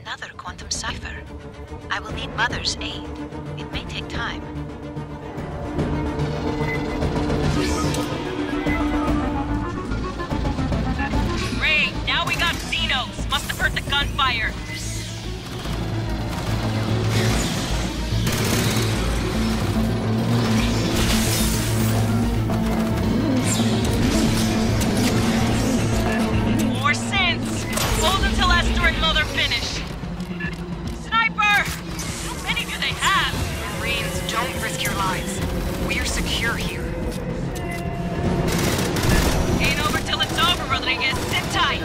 another quantum cipher. I will need Mother's aid. It may take time. Ray, now we got Xenos. Must have heard the gunfire. More sense. Hold until Esther and Mother finish. Sniper! How many do they have? Marines, don't risk your lives. We're secure here. Ain't over till it's over, Rodriguez. Sit tight.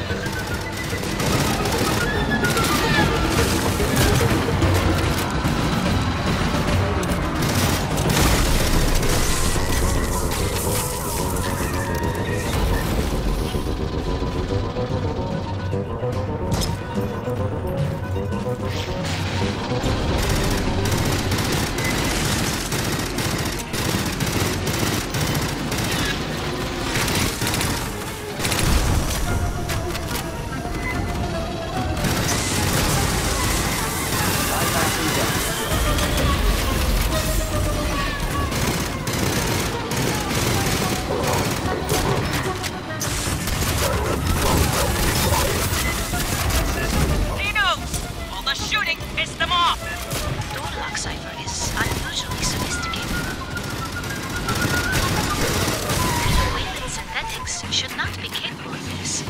Should not be capable of this.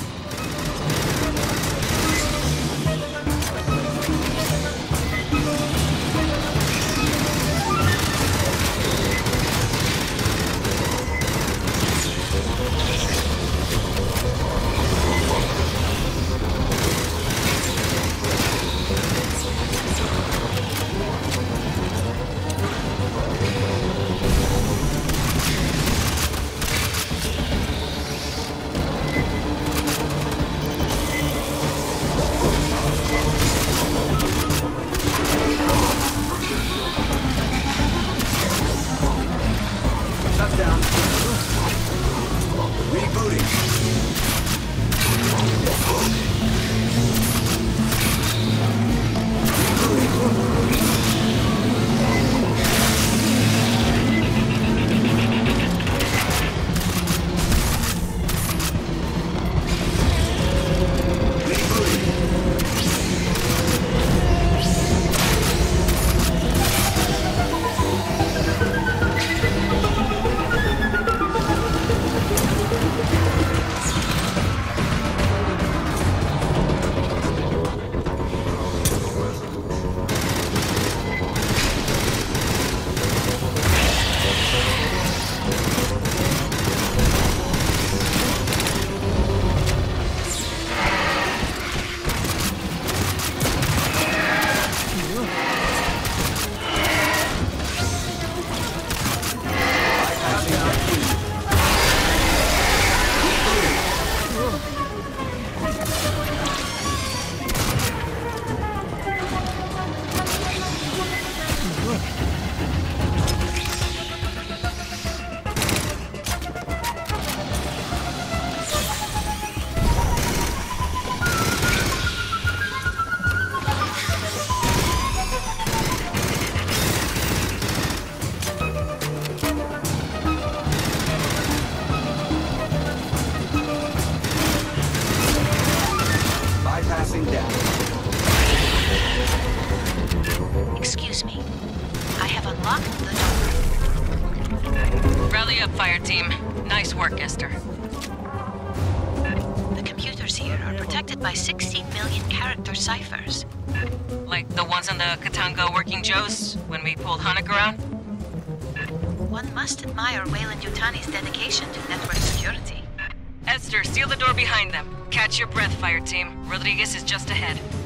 Excuse me. I have unlocked the door. Rally up, fire team. Nice work, Esther. The computers here are protected by 16 million character ciphers. Like the ones on the Katanga Working Joes when we pulled Hanukkah around? One must admire Weyland-Yutani's dedication to network security. Esther, seal the door behind them. Catch your breath, fire team. Rodriguez is just ahead.